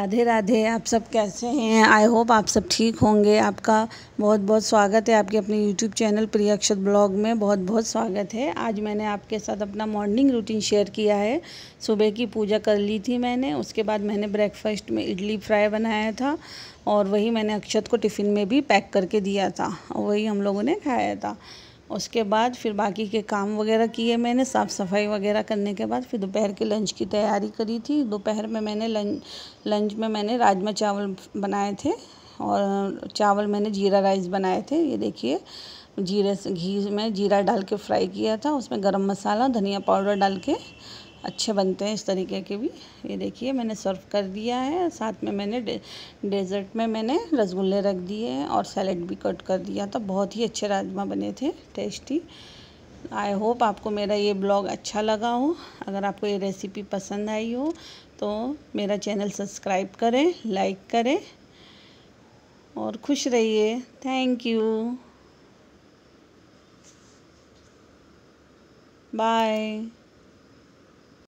राधे राधे। आप सब कैसे हैं? आई होप आप सब ठीक होंगे। आपका बहुत बहुत स्वागत है आपके अपने YouTube channel Priya Akshat blog में। बहुत बहुत स्वागत है। आज मैंने आपके साथ अपना मॉर्निंग रूटीन शेयर किया है। सुबह की पूजा कर ली थी मैंने, उसके बाद मैंने ब्रेकफास्ट में इडली फ्राई बनाया था और वही मैंने अक्षत को टिफ़िन में भी पैक करके दिया था और वही हम लोगों ने खाया था। उसके बाद फिर बाकी के काम वगैरह किए मैंने, साफ़ सफाई वगैरह करने के बाद फिर दोपहर के लंच की तैयारी करी थी। दोपहर में मैंने लंच में मैंने राजमा चावल बनाए थे और चावल मैंने जीरा राइस बनाए थे। ये देखिए, जीरे से घी में जीरा डाल के फ्राई किया था, उसमें गरम मसाला धनिया पाउडर डाल के अच्छे बनते हैं इस तरीके के भी। ये देखिए मैंने सर्व कर दिया है। साथ में मैंने डेज़र्ट में मैंने रसगुल्ले रख दिए हैं और सैलेड भी कट कर दिया था। बहुत ही अच्छे राजमा बने थे, टेस्टी। आई होप आपको मेरा ये ब्लॉग अच्छा लगा हो। अगर आपको ये रेसिपी पसंद आई हो तो मेरा चैनल सब्सक्राइब करें, लाइक करें और खुश रहिए। Thank you, bye.